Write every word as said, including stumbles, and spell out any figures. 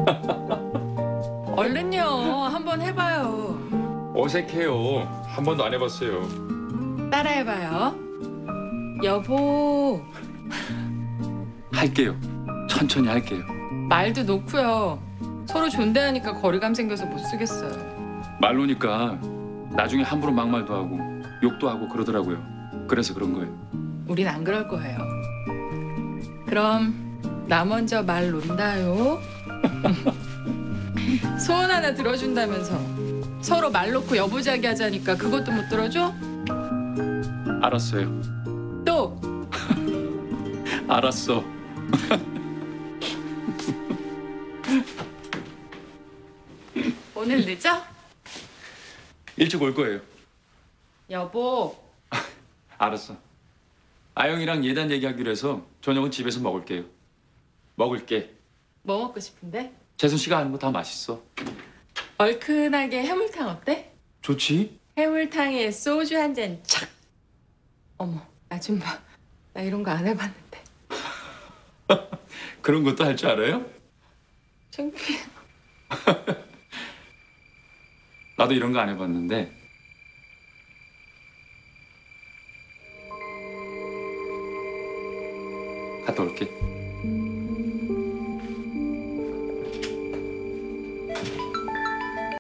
얼른요. 한번 해봐요. 어색해요. 한 번도 안 해봤어요. 따라해봐요. 여보. 할게요. 천천히 할게요. 말도 놓고요. 서로 존대하니까 거리감 생겨서 못 쓰겠어요. 말로니까 나중에 함부로 막말도 하고 욕도 하고 그러더라고요. 그래서 그런 거예요. 우린 안 그럴 거예요. 그럼 나 먼저 말 논다요. 소원 하나 들어준다면서 서로 말 놓고 여보자기 하자니까 그것도 못 들어줘? 알았어요. 또 알았어. 오늘 늦어? 일찍 올 거예요. 여보. 알았어. 아영이랑 예단 얘기하기로 해서 저녁은 집에서 먹을게요. 먹을게. 뭐 먹고 싶은데? 재순 씨가 하는 거 다 맛있어. 얼큰하게 해물탕 어때? 좋지? 해물탕에 소주 한 잔 착. 어머, 나 좀 봐. 나 이런 거 안 해봤는데. 그런 것도 할 줄 알아요? 창피해. 나도 이런 거 안 해봤는데. 갔다 올게.